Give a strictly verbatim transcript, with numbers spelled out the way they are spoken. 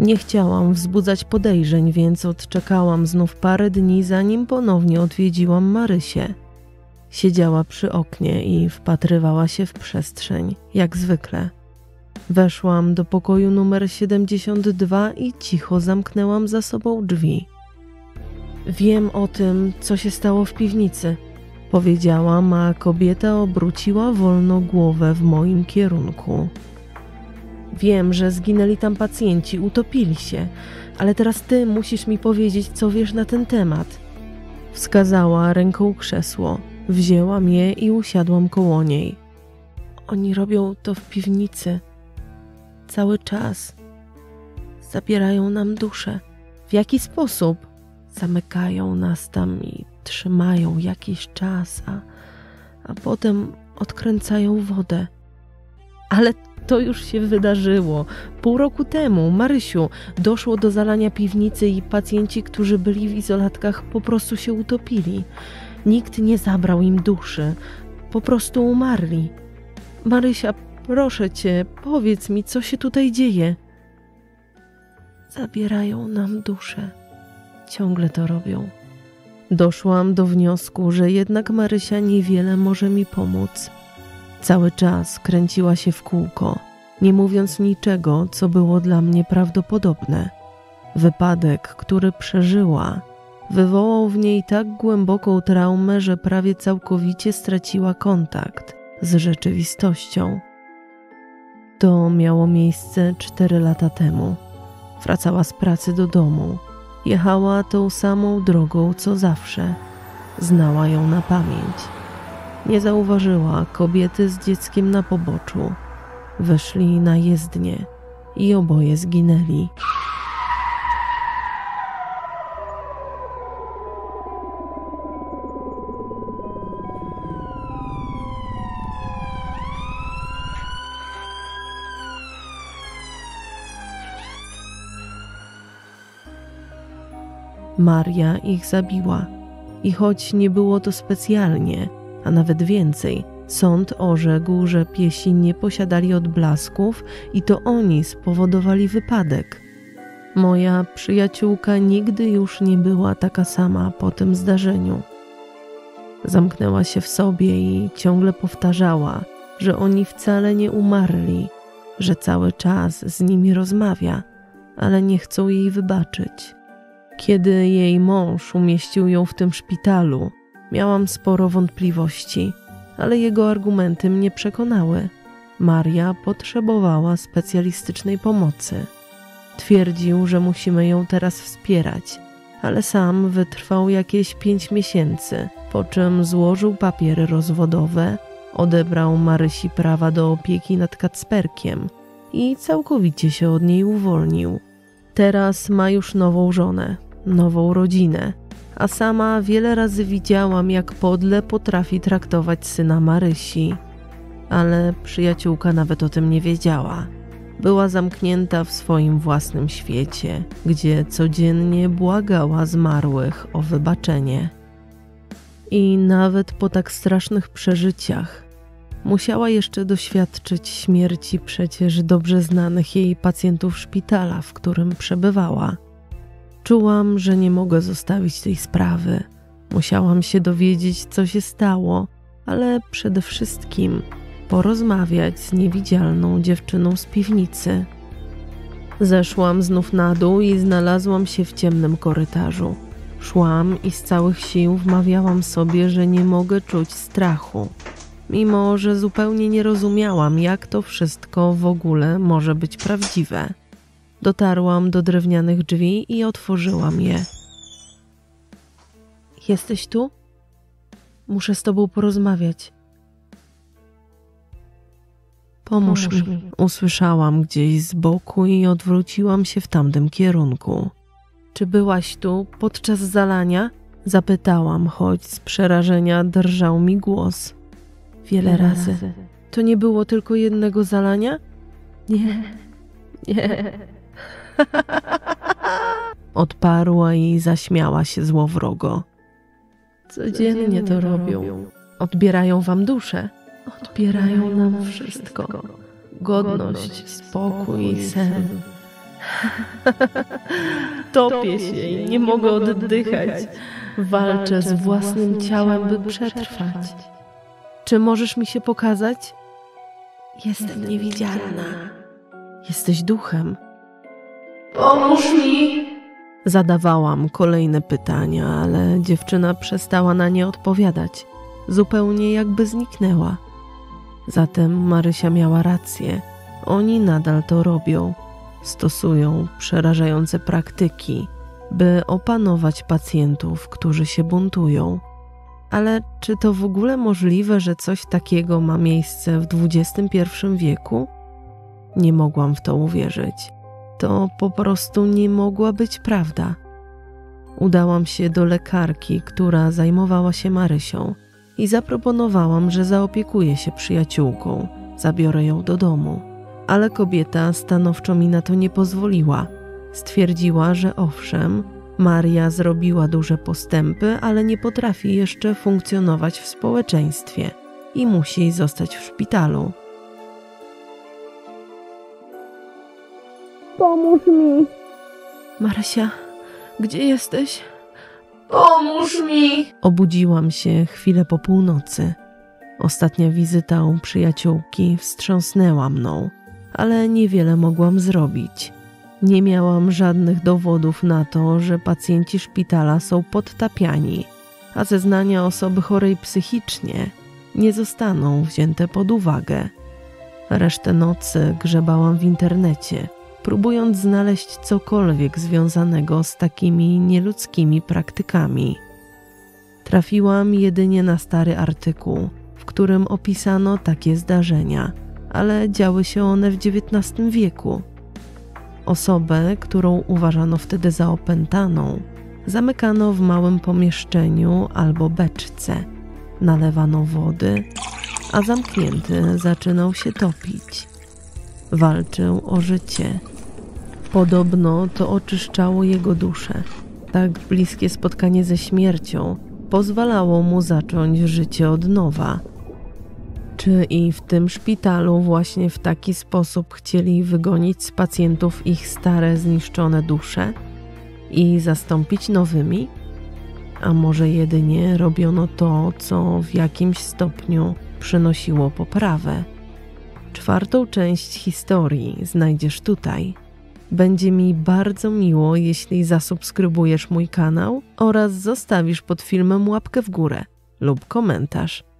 Nie chciałam wzbudzać podejrzeń, więc odczekałam znów parę dni, zanim ponownie odwiedziłam Marysię. Siedziała przy oknie i wpatrywała się w przestrzeń, jak zwykle. Weszłam do pokoju numer siedemdziesiąt dwa i cicho zamknęłam za sobą drzwi. Wiem o tym, co się stało w piwnicy, powiedziałam, a kobieta obróciła wolno głowę w moim kierunku. Wiem, że zginęli tam pacjenci, utopili się, ale teraz ty musisz mi powiedzieć, co wiesz na ten temat. Wskazała ręką krzesło, wzięłam je i usiadłam koło niej. Oni robią to w piwnicy. Cały czas. Zabierają nam duszę. W jaki sposób? Zamykają nas tam i trzymają jakiś czas, a, a potem odkręcają wodę. Ale to już się wydarzyło. Pół roku temu, Marysiu, doszło do zalania piwnicy i pacjenci, którzy byli w izolatkach, po prostu się utopili. Nikt nie zabrał im duszy. Po prostu umarli. Marysia, proszę cię, powiedz mi, co się tutaj dzieje. Zabierają nam duszę. Ciągle to robią. Doszłam do wniosku, że jednak Marysia niewiele może mi pomóc. Cały czas kręciła się w kółko, nie mówiąc niczego, co było dla mnie prawdopodobne. Wypadek, który przeżyła, wywołał w niej tak głęboką traumę, że prawie całkowicie straciła kontakt z rzeczywistością. To miało miejsce cztery lata temu. Wracała z pracy do domu. Jechała tą samą drogą, co zawsze. Znała ją na pamięć. Nie zauważyła kobiety z dzieckiem na poboczu. Wyszli na jezdnię i oboje zginęli. Maria ich zabiła. I choć nie było to specjalnie, a nawet więcej, sąd orzekł, że piesi nie posiadali odblasków i to oni spowodowali wypadek. Moja przyjaciółka nigdy już nie była taka sama po tym zdarzeniu. Zamknęła się w sobie i ciągle powtarzała, że oni wcale nie umarli, że cały czas z nimi rozmawia, ale nie chcą jej wybaczyć. Kiedy jej mąż umieścił ją w tym szpitalu, miałam sporo wątpliwości, ale jego argumenty mnie przekonały. Maria potrzebowała specjalistycznej pomocy. Twierdził, że musimy ją teraz wspierać, ale sam wytrwał jakieś pięć miesięcy, po czym złożył papiery rozwodowe, odebrał Marysi prawa do opieki nad Kacperkiem i całkowicie się od niej uwolnił. Teraz ma już nową żonę, nową rodzinę, a sama wiele razy widziałam, jak podle potrafi traktować syna Marysi. Ale przyjaciółka nawet o tym nie wiedziała. Była zamknięta w swoim własnym świecie, gdzie codziennie błagała zmarłych o wybaczenie. I nawet po tak strasznych przeżyciach musiała jeszcze doświadczyć śmierci przecież dobrze znanych jej pacjentów szpitala, w którym przebywała. Czułam, że nie mogę zostawić tej sprawy. Musiałam się dowiedzieć, co się stało, ale przede wszystkim porozmawiać z niewidzialną dziewczyną z piwnicy. Zeszłam znów na dół i znalazłam się w ciemnym korytarzu. Szłam i z całych sił wmawiałam sobie, że nie mogę czuć strachu, mimo że zupełnie nie rozumiałam, jak to wszystko w ogóle może być prawdziwe. Dotarłam do drewnianych drzwi i otworzyłam je. Jesteś tu? Muszę z tobą porozmawiać. Pomóż, Pomóż mi. mi. Usłyszałam gdzieś z boku i odwróciłam się w tamtym kierunku. Czy byłaś tu podczas zalania? Zapytałam, choć z przerażenia drżał mi głos. Wiele, Wiele razy. razy. To nie było tylko jednego zalania? Nie. Nie. Odparła i zaśmiała się złowrogo. Codziennie, Codziennie to robią. robią. Odbierają wam duszę. Odbierają nam wszystko. Godność, spokój i sen. Topię się i nie mogę oddychać. Walczę z własnym ciałem, by przetrwać. Czy możesz mi się pokazać? Jestem niewidzialna. Jesteś duchem. Pomóż mi! Zadawałam kolejne pytania, ale dziewczyna przestała na nie odpowiadać. Zupełnie jakby zniknęła. Zatem Marysia miała rację. Oni nadal to robią. Stosują przerażające praktyki, by opanować pacjentów, którzy się buntują. Ale czy to w ogóle możliwe, że coś takiego ma miejsce w dwudziestym pierwszym wieku? Nie mogłam w to uwierzyć. To po prostu nie mogła być prawda. Udałam się do lekarki, która zajmowała się Marysią i zaproponowałam, że zaopiekuję się przyjaciółką, zabiorę ją do domu. Ale kobieta stanowczo mi na to nie pozwoliła. Stwierdziła, że owszem, Maria zrobiła duże postępy, ale nie potrafi jeszcze funkcjonować w społeczeństwie i musi zostać w szpitalu. Pomóż mi. Marysia, gdzie jesteś? Pomóż mi! Obudziłam się chwilę po północy. Ostatnia wizyta u przyjaciółki wstrząsnęła mną, ale niewiele mogłam zrobić. Nie miałam żadnych dowodów na to, że pacjenci szpitala są podtapiani, a zeznania osoby chorej psychicznie nie zostaną wzięte pod uwagę. Resztę nocy grzebałam w internecie, próbując znaleźć cokolwiek związanego z takimi nieludzkimi praktykami. Trafiłam jedynie na stary artykuł, w którym opisano takie zdarzenia, ale działy się one w dziewiętnastym wieku. Osobę, którą uważano wtedy za opętaną, zamykano w małym pomieszczeniu albo beczce, nalewano wody, a zamknięty zaczynał się topić. Walczył o życie. Podobno to oczyszczało jego duszę. Tak bliskie spotkanie ze śmiercią pozwalało mu zacząć życie od nowa. Czy i w tym szpitalu właśnie w taki sposób chcieli wygonić z pacjentów ich stare, zniszczone dusze i zastąpić nowymi? A może jedynie robiono to, co w jakimś stopniu przynosiło poprawę? Czwartą część historii znajdziesz tutaj. Będzie mi bardzo miło, jeśli zasubskrybujesz mój kanał oraz zostawisz pod filmem łapkę w górę lub komentarz.